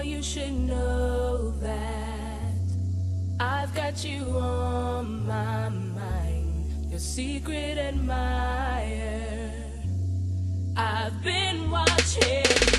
you should know that I've got you on my mind, your secret admirer. I've been watching